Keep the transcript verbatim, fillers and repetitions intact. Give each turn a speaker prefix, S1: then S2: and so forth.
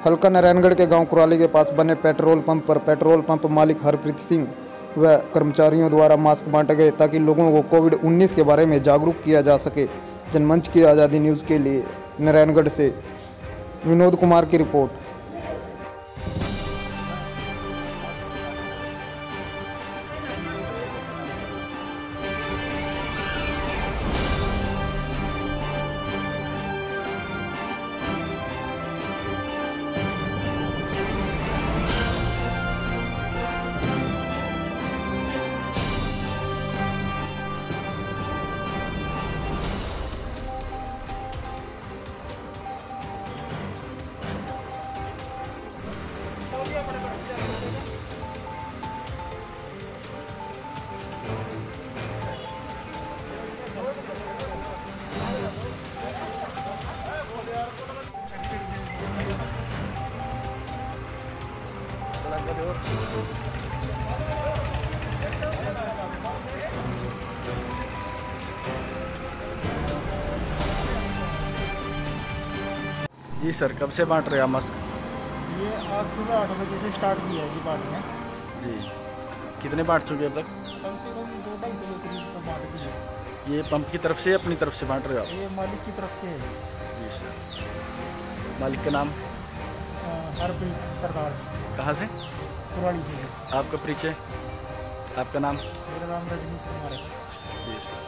S1: हल्का नारायणगढ़ के गांव कुराली के पास बने पेट्रोल पंप पर पेट्रोल पंप मालिक हरप्रीत सिंह व कर्मचारियों द्वारा मास्क बांटे गए ताकि लोगों को कोविड उन्नीस के बारे में जागरूक किया जा सके। जनमंच की आज़ादी न्यूज़ के लिए नारायणगढ़ से विनोद कुमार की रिपोर्ट।
S2: जी सर, कब से बांट रहे हैं मास्क?
S3: ये आज सुबह आठ बजे से स्टार्ट किया है जी बांटना।
S2: जी, कितने बांट चुके अब तक?
S3: कम से कम दो ढाई किलो करीब तो बांट दिए।
S2: ये पंप की तरफ से अपनी तरफ से बांट रहे हो आप?
S3: ये मालिक की तरफ से है
S2: जी सर। मालिक का नाम?
S3: हरप्रीत सरदार।
S2: कहाँ से?
S3: कुराली से।
S2: आपका परिचय? आपका नाम?
S3: मेरा नाम रजनीश कुमार है।
S2: जी सर।